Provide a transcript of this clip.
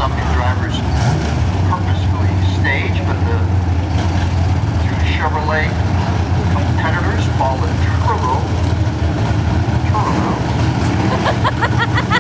some new drivers purposefully stage, but the two Chevrolet competitors, Paul and Turlo,